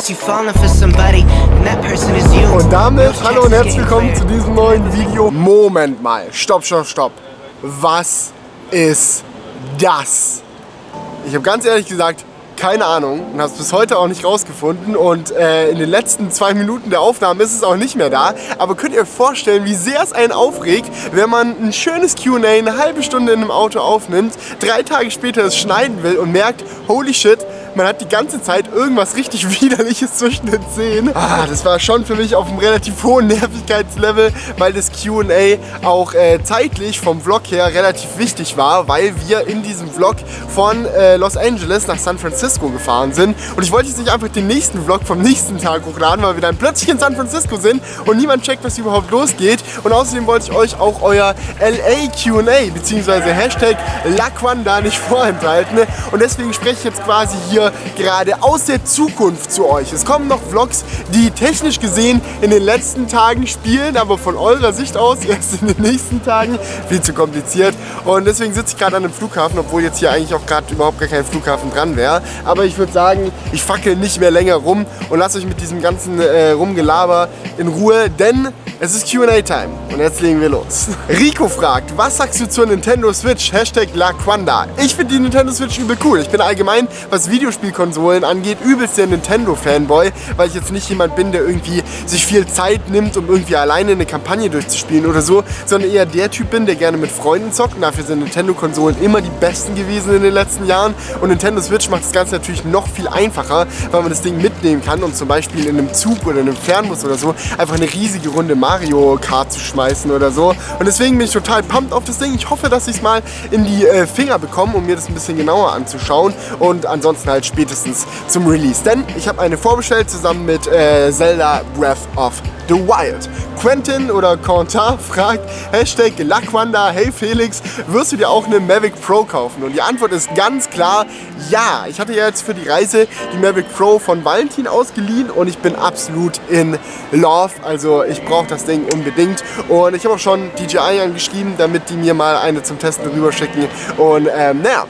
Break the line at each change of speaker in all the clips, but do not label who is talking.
Und damit hallo und herzlich willkommen zu diesem neuen Video. Moment mal, stopp. Was ist das? Ich habe ganz ehrlich gesagt keine Ahnung und habe es bis heute auch nicht rausgefunden und in den letzten 2 Minuten der Aufnahme ist es auch nicht mehr da. Aber könnt ihr euch vorstellen, wie sehr es einen aufregt, wenn man ein schönes Q&A eine halbe Stunde in einem Auto aufnimmt, 3 Tage später es schneiden will und merkt, holy shit, man hat die ganze Zeit irgendwas richtig Widerliches zwischen den Zähnen. Das war schon für mich auf einem relativ hohen Nervigkeitslevel, weil das Q&A auch zeitlich vom Vlog her relativ wichtig war, weil wir in diesem Vlog von Los Angeles nach San Francisco gefahren sind. Und ich wollte jetzt nicht einfach den nächsten Vlog vom nächsten Tag hochladen, weil wir dann plötzlich in San Francisco sind und niemand checkt, was überhaupt losgeht. Und außerdem wollte ich euch auch euer LA Q&A bzw. Hashtag Laquanda nicht vorenthalten. Und deswegen spreche ich jetzt quasi hier gerade aus der Zukunft zu euch. Es kommen noch Vlogs, die technisch gesehen in den letzten Tagen spielen, aber von eurer Sicht aus erst in den nächsten Tagen. Viel zu kompliziert. Und deswegen sitze ich gerade an einem Flughafen, obwohl jetzt hier eigentlich auch gerade überhaupt gar kein Flughafen dran wäre. Aber ich würde sagen, ich fackel nicht mehr länger rum und lasst euch mit diesem ganzen Rumgelaber in Ruhe, denn es ist Q&A-Time und jetzt legen wir los. Rico fragt, was sagst du zur Nintendo Switch? Hashtag Laquanda. Ich finde die Nintendo Switch übel cool. Ich bin allgemein, was Videospielkonsolen angeht, übelst der Nintendo-Fanboy, weil ich jetzt nicht jemand bin, der irgendwie sich viel Zeit nimmt, um irgendwie alleine eine Kampagne durchzuspielen oder so, sondern eher der Typ bin, der gerne mit Freunden zockt. Und dafür sind Nintendo-Konsolen immer die besten gewesen in den letzten Jahren. Und Nintendo Switch macht das Ganze natürlich noch viel einfacher, weil man das Ding mitnehmen kann und zum Beispiel in einem Zug oder in einem Fernbus oder so einfach eine riesige Runde Mario Kart zu schmeißen oder so. Und deswegen bin ich total pumped auf das Ding. Ich hoffe, dass ich es mal in die Finger bekomme, um mir das ein bisschen genauer anzuschauen. Und ansonsten halt spätestens zum Release. Denn ich habe eine vorbestellt zusammen mit Zelda Breath of the Wild. Quentin oder Quentin fragt, Hashtag Laquanda, hey Felix, wirst du dir auch eine Mavic Pro kaufen? Und die Antwort ist ganz klar, ja. Ich hatte ja jetzt für die Reise die Mavic Pro von Valentin ausgeliehen und ich bin absolut in love. Also ich brauche das Ding unbedingt. Und ich habe auch schon DJI angeschrieben, damit die mir mal eine zum Testen rüberschicken. Und naja,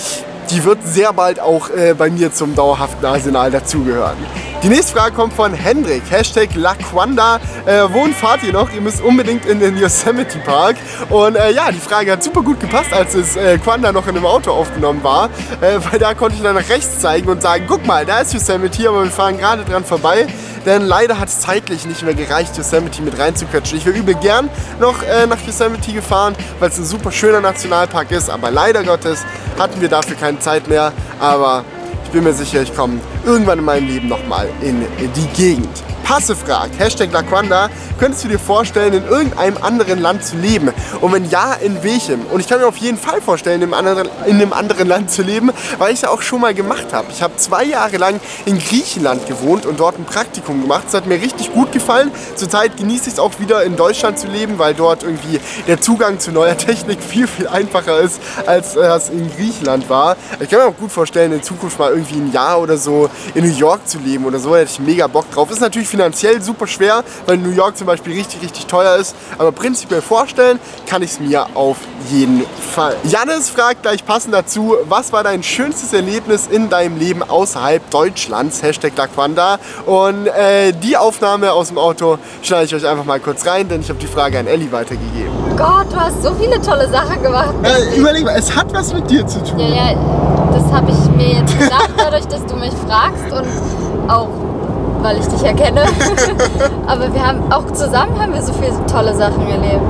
die wird sehr bald auch bei mir zum dauerhaften Arsenal dazugehören. Die nächste Frage kommt von Hendrik, Hashtag Laquanda. Wohin fahrt ihr noch? Ihr müsst unbedingt in den Yosemite Park. Und ja, die Frage hat super gut gepasst, als es Quanda noch in einem Auto aufgenommen war. Weil da konnte ich dann nach rechts zeigen und sagen, guck mal, da ist Yosemite, aber wir fahren gerade dran vorbei. Denn leider hat es zeitlich nicht mehr gereicht, Yosemite mit reinzuquetschen. Ich wäre übel gern noch nach Yosemite gefahren, weil es ein super schöner Nationalpark ist. Aber leider Gottes hatten wir dafür keine Zeit mehr. Aber ich bin mir sicher, ich komme irgendwann in meinem Leben nochmal in die Gegend. Passe fragt, Hashtag Laquanda, könntest du dir vorstellen, in irgendeinem anderen Land zu leben? Und wenn ja, in welchem? Und ich kann mir auf jeden Fall vorstellen, in einem anderen Land zu leben, weil ich es ja auch schon mal gemacht habe. Ich habe 2 Jahre lang in Griechenland gewohnt und dort ein Praktikum gemacht. Es hat mir richtig gut gefallen. Zurzeit genieße ich es auch wieder in Deutschland zu leben, weil dort irgendwie der Zugang zu neuer Technik viel einfacher ist, als das in Griechenland war. Ich kann mir auch gut vorstellen, in Zukunft mal irgendwie ein Jahr oder so in New York zu leben oder so. Da hätte ich mega Bock drauf. Ist natürlich finanziell super schwer, weil New York zum Beispiel richtig teuer ist. Aber prinzipiell vorstellen kann ich es mir auf jeden Fall. Jannis fragt gleich passend dazu, was war dein schönstes Erlebnis in deinem Leben außerhalb Deutschlands? Hashtag Laquanda. Und die Aufnahme aus dem Auto schneide ich euch einfach mal kurz rein, denn ich habe die Frage an Ellie weitergegeben.
Gott, du hast so viele tolle Sachen gemacht.
Überleg mal, es hat was mit dir zu tun.
Ja, das habe ich mir jetzt gedacht, dadurch, dass du mich fragst und auch weil ich dich erkenne. Aber wir haben auch zusammen so viele tolle Sachen erlebt.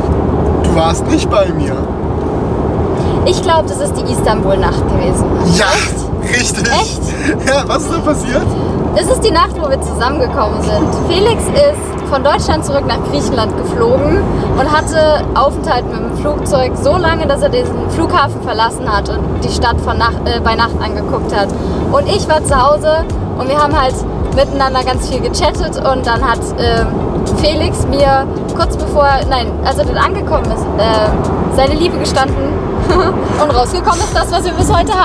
Du warst nicht bei mir.
Ich glaube, das ist die Istanbul-Nacht gewesen.
Ja,
echt?
Richtig.
Echt?
Ja, was ist da passiert?
Das ist die Nacht, wo wir zusammengekommen sind. Felix ist von Deutschland zurück nach Griechenland geflogen und hatte Aufenthalt mit dem Flugzeug so lange, dass er diesen Flughafen verlassen hat und die Stadt bei Nacht angeguckt hat. Und ich war zu Hause und wir haben halt miteinander ganz viel gechattet und dann hat Felix mir kurz bevor, als er dann angekommen ist, seine Liebe gestanden und rausgekommen ist das, was wir bis heute haben.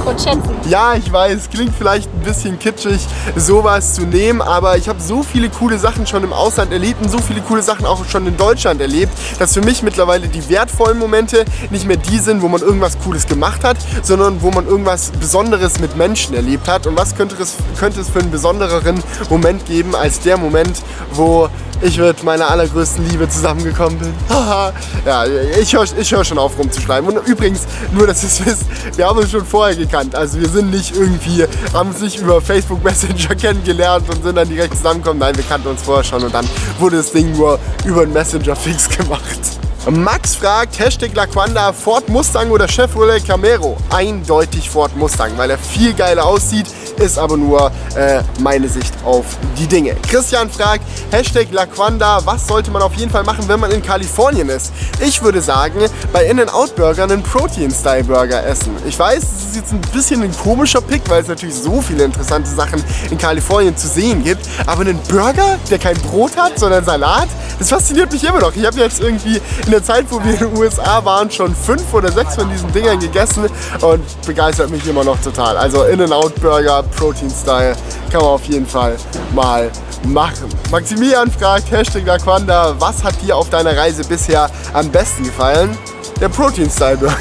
und schätzen.
Ja, ich weiß, klingt vielleicht ein bisschen kitschig, sowas zu nehmen, aber ich habe so viele coole Sachen schon im Ausland erlebt und so viele coole Sachen auch schon in Deutschland erlebt, dass für mich mittlerweile die wertvollen Momente nicht mehr die sind, wo man irgendwas Cooles gemacht hat, sondern wo man irgendwas Besonderes mit Menschen erlebt hat. Und was könnte es für einen besondereren Moment geben als der Moment, wo ich mit meiner allergrößten Liebe zusammengekommen bin. Ja, ich hör schon auf rumzuschreiben. Und übrigens, nur dass ihr es wisst, wir haben uns schon vorher gekannt. Also wir sind nicht irgendwie, haben uns nicht über Facebook Messenger kennengelernt und sind dann direkt zusammengekommen. Nein, wir kannten uns vorher schon und dann wurde das Ding nur über einen Messenger fix gemacht. Max fragt, Hashtag Laquanda, Ford Mustang oder Chevrolet Camaro? Eindeutig Ford Mustang, weil er viel geiler aussieht, ist aber nur meine Sicht auf die Dinge. Christian fragt, Hashtag Laquanda, was sollte man auf jeden Fall machen, wenn man in Kalifornien ist? Ich würde sagen, bei In-N-Out Burger einen Protein-Style-Burger essen. Ich weiß, das ist jetzt ein bisschen ein komischer Pick, weil es natürlich so viele interessante Sachen in Kalifornien zu sehen gibt, aber einen Burger, der kein Brot hat, sondern Salat, das fasziniert mich immer noch. Ich habe jetzt irgendwie in der Zeit, wo wir in den USA waren, schon 5 oder 6 von diesen Dingern gegessen und begeistert mich immer noch total. Also In-N-Out Burger, Protein Style, kann man auf jeden Fall mal machen. Maximilian fragt, Hashtag Laquanda, was hat dir auf deiner Reise bisher am besten gefallen? Der Protein Style Burger.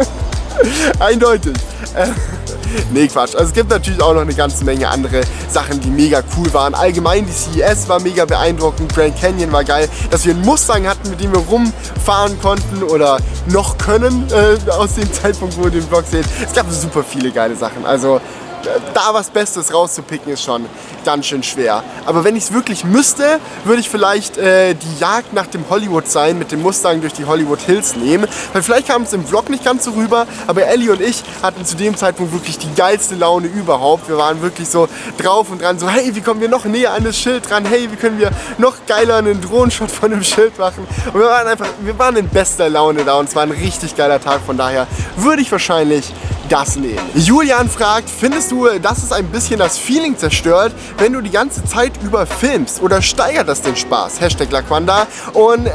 Eindeutig. Nee, Quatsch. Also es gibt natürlich auch noch eine ganze Menge andere Sachen, die mega cool waren. Allgemein die CES war mega beeindruckend, Grand Canyon war geil, dass wir einen Mustang hatten, mit dem wir rumfahren konnten oder noch können, aus dem Zeitpunkt, wo ihr den Vlog seht. Es gab super viele geile Sachen. Also da was Bestes rauszupicken ist schon ganz schön schwer. Aber wenn ich es wirklich müsste, würde ich vielleicht die Jagd nach dem Hollywood Sign mit dem Mustang durch die Hollywood Hills nehmen. Weil vielleicht kam es im Vlog nicht ganz so rüber, aber Ellie und ich hatten zu dem Zeitpunkt wirklich die geilste Laune überhaupt. Wir waren wirklich so drauf und dran, so hey, wie kommen wir noch näher an das Schild dran? Hey, wie können wir noch geiler einen Drohnenshot von dem Schild machen? Und wir waren in bester Laune da und es war ein richtig geiler Tag. Von daher würde ich wahrscheinlich das nehmen. Julian fragt, findest du, dass es ein bisschen das Feeling zerstört, wenn du die ganze Zeit über filmst, oder steigert das den Spaß? Hashtag Laquanda. Und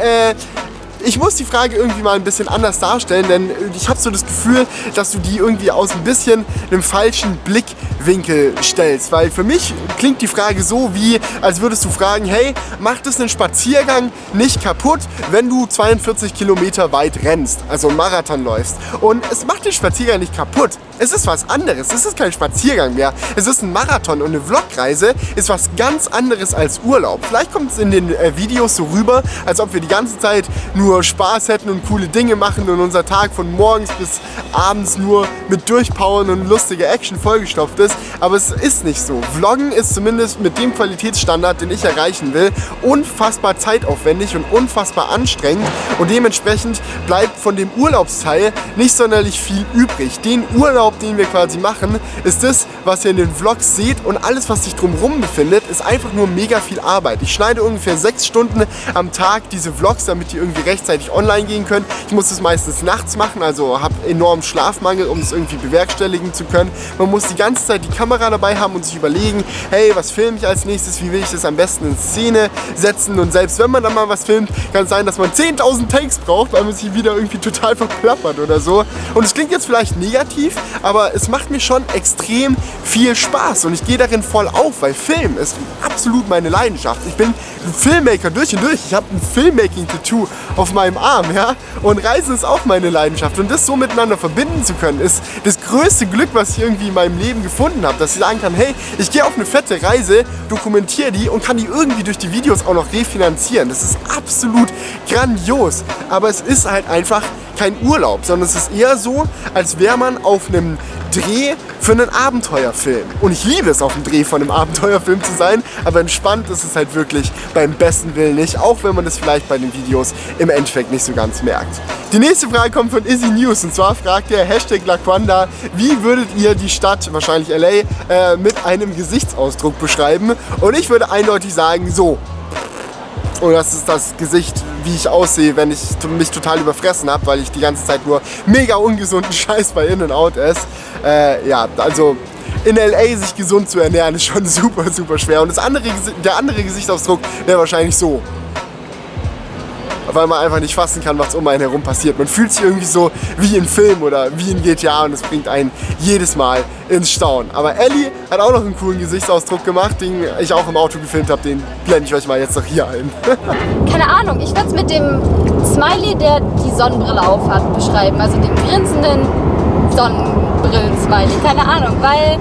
ich muss die Frage irgendwie mal ein bisschen anders darstellen, denn ich habe so das Gefühl, dass du die irgendwie aus ein bisschen einem falschen Blickwinkel stellst. Weil für mich klingt die Frage so wie, als würdest du fragen, hey, macht es einen Spaziergang nicht kaputt, wenn du 42 Kilometer weit rennst, also einen Marathon läufst? Und es macht den Spaziergang nicht kaputt. Es ist was anderes. Es ist kein Spaziergang mehr. Es ist ein Marathon und eine Vlogreise ist was ganz anderes als Urlaub. Vielleicht kommt es in den Videos so rüber, als ob wir die ganze Zeit nur Spaß hätten und coole Dinge machen und unser Tag von morgens bis abends nur mit Durchpowern und lustiger Action vollgestopft ist. Aber es ist nicht so. Vloggen ist zumindest mit dem Qualitätsstandard, den ich erreichen will, unfassbar zeitaufwendig und unfassbar anstrengend. Und dementsprechend bleibt von dem Urlaubsteil nicht sonderlich viel übrig. Den Urlaub, den wir quasi machen, ist das, was ihr in den Vlogs seht, und alles, was sich drumherum befindet, ist einfach nur mega viel Arbeit. Ich schneide ungefähr 6 Stunden am Tag diese Vlogs, damit die irgendwie rechtzeitig online gehen können. Ich muss das meistens nachts machen, also habe enormen Schlafmangel, um es irgendwie bewerkstelligen zu können. Man muss die ganze Zeit die Kamera dabei haben und sich überlegen, hey, was filme ich als nächstes, wie will ich das am besten in Szene setzen, und selbst wenn man dann mal was filmt, kann es sein, dass man 10.000 Takes braucht, weil man sich wieder irgendwie total verplappert oder so. Und es klingt jetzt vielleicht negativ, aber es macht mir schon extrem viel Spaß und ich gehe darin voll auf, weil Film ist absolut meine Leidenschaft. Ich bin ein Filmmaker durch und durch. Ich habe ein Filmmaking-Tattoo auf meinem Arm, ja, und Reisen ist auch meine Leidenschaft, und das so miteinander verbinden zu können, ist das größte Glück, was ich irgendwie in meinem Leben gefunden habe, dass ich sagen kann, hey, ich gehe auf eine fette Reise, dokumentiere die und kann die irgendwie durch die Videos auch noch refinanzieren. Das ist absolut grandios, aber es ist halt einfach kein Urlaub, sondern es ist eher so, als wäre man auf einem Dreh für einen Abenteuerfilm. Und ich liebe es, auf dem Dreh von einem Abenteuerfilm zu sein, aber entspannt ist es halt wirklich beim besten Willen nicht, auch wenn man das vielleicht bei den Videos im Endeffekt nicht so ganz merkt. Die nächste Frage kommt von Izzy News, und zwar fragt er, Hashtag Laquanda, wie würdet ihr die Stadt, wahrscheinlich LA, mit einem Gesichtsausdruck beschreiben? Und ich würde eindeutig sagen, so. Und das ist das Gesicht, wie ich aussehe, wenn ich mich total überfressen habe, weil ich die ganze Zeit nur mega ungesunden Scheiß bei In-N-Out esse. Ja, also in LA sich gesund zu ernähren ist schon super, super schwer. Und der andere Gesichtsausdruck wäre wahrscheinlich so. weil man einfach nicht fassen kann, was um einen herum passiert. Man fühlt sich irgendwie so wie in Film oder wie in GTA und es bringt einen jedes Mal ins Staunen. Aber Ellie hat auch noch einen coolen Gesichtsausdruck gemacht, den ich auch im Auto gefilmt habe, den blende ich euch mal jetzt noch hier ein.
Keine Ahnung, ich würde es mit dem Smiley, der die Sonnenbrille aufhat, beschreiben. Also dem grinsenden Sonnenbrillen-Smiley. Keine Ahnung, weil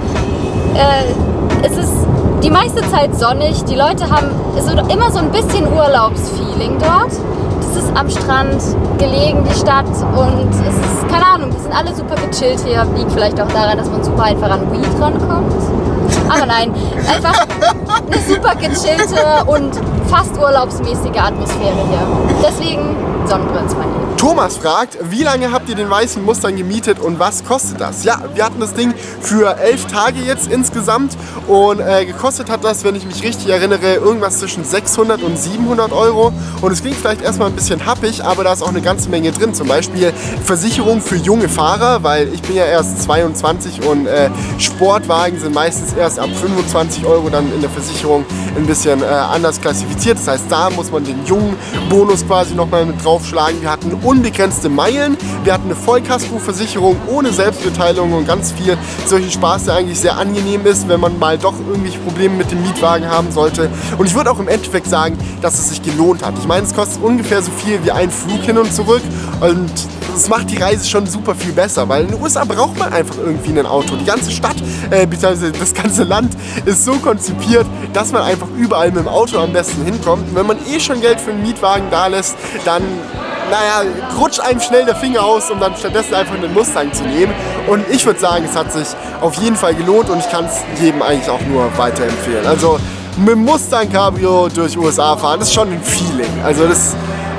es ist die meiste Zeit sonnig. Die Leute haben immer so ein bisschen Urlaubsfeeling dort. Das ist am Strand gelegen, die Stadt, und es ist, keine Ahnung, die sind alle super gechillt hier. Liegt vielleicht auch daran, dass man super einfach an Weed rankommt. Aber nein, einfach eine super gechillte und fast urlaubsmäßige Atmosphäre hier. Deswegen Sonnenbrillen-Smiley.
Thomas fragt, wie lange habt ihr den weißen Mustang gemietet und was kostet das? Ja, wir hatten das Ding für 11 Tage jetzt insgesamt und gekostet hat das, wenn ich mich richtig erinnere, irgendwas zwischen 600 und 700 Euro. Und es klingt vielleicht erstmal ein bisschen happig, aber da ist auch eine ganze Menge drin. Zum Beispiel Versicherung für junge Fahrer, weil ich bin ja erst 22 und Sportwagen sind meistens erst ab 25 Euro dann in der Versicherung ein bisschen anders klassifiziert. Das heißt, da muss man den jungen Bonus quasi nochmal mit draufschlagen. Wir hatten unbegrenzte Meilen, wir hatten eine Vollkaskoversicherung ohne Selbstbeteiligung und ganz viel solchen Spaß, der eigentlich sehr angenehm ist, wenn man mal doch irgendwelche Probleme mit dem Mietwagen haben sollte. Und ich würde auch im Endeffekt sagen, dass es sich gelohnt hat. Ich meine, es kostet ungefähr so viel wie ein Flug hin und zurück und das macht die Reise schon super viel besser, weil in den USA braucht man einfach irgendwie ein Auto. Die ganze Stadt, beziehungsweise das ganze Land ist so konzipiert, dass man einfach überall mit dem Auto am besten hinkommt. Und wenn man eh schon Geld für einen Mietwagen da lässt, dann naja, rutscht einem schnell der Finger aus, um dann stattdessen einfach einen Mustang zu nehmen. Und ich würde sagen, es hat sich auf jeden Fall gelohnt und ich kann es jedem eigentlich auch nur weiterempfehlen. Also mit dem Mustang Cabrio durch USA fahren, das ist schon ein Feeling. Also das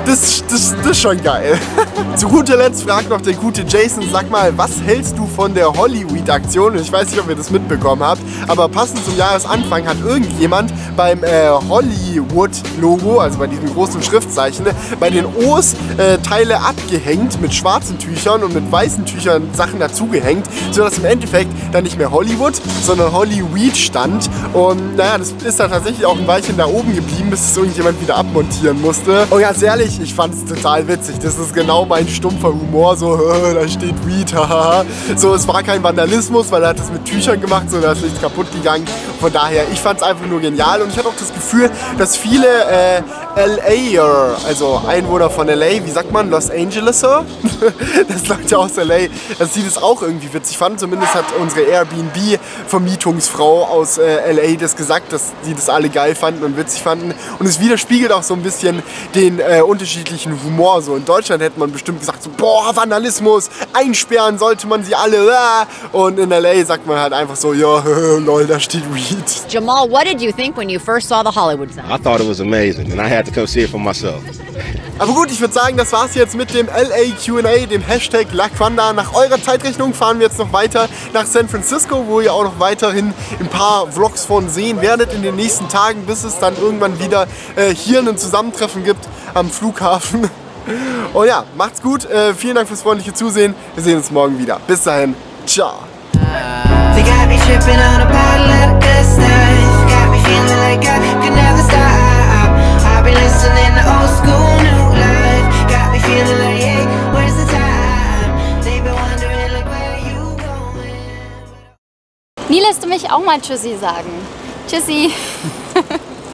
ist schon geil. Zu guter Letzt fragt noch der gute Jason, sag mal, was hältst du von der Hollywood-Aktion? Ich weiß nicht, ob ihr das mitbekommen habt, aber passend zum Jahresanfang hat irgendjemand beim Hollywood-Logo, also bei diesem großen Schriftzeichen, bei den O's Teile abgehängt mit schwarzen Tüchern und mit weißen Tüchern Sachen dazugehängt, sodass im Endeffekt dann nicht mehr Hollywood, sondern Hollyweed stand. Und naja, das ist dann tatsächlich auch ein Weilchen da oben geblieben, bis es irgendjemand wieder abmontieren musste. Und ganz ehrlich, ich fand es total witzig. Das ist genau mein stumpfer Humor. So, da steht Weed, haha. So, es war kein Vandalismus, weil er hat das mit Tüchern gemacht, so, da ist nichts kaputt gegangen. Von daher, ich fand es einfach nur genial. Und ich hatte auch das Gefühl, dass viele LAer, also Einwohner von LA, wie sagt man, Los Angeleser? Das Leute aus LA, dass die das auch irgendwie witzig fanden. Zumindest hat unsere Airbnb-Vermietungsfrau aus LA das gesagt, dass die das alle geil fanden und witzig fanden. Und es widerspiegelt auch so ein bisschen den unterschiedlichen Humor. So in Deutschland hätte man bestimmt gesagt, so, boah, Vandalismus, einsperren sollte man sie alle. Und in LA sagt man halt einfach so, ja, lol, da steht Weed.
Jamal, what did you think when you first saw the Hollywood sign?
I thought it was amazing and I had to come see it for myself.
Aber gut, ich würde sagen, das war's jetzt mit dem LA Q&A, dem Hashtag Laquanda. Nach eurer Zeitrechnung fahren wir jetzt noch weiter nach San Francisco, wo ihr auch noch weiterhin ein paar Vlogs von sehen werdet in den nächsten Tagen, bis es dann irgendwann wieder hier ein Zusammentreffen gibt am Flughafen. Und ja, macht's gut, vielen Dank fürs freundliche Zusehen. Wir sehen uns morgen wieder. Bis dahin, ciao.
Nie lässt du mich auch mal Tschüssi sagen. Tschüssi.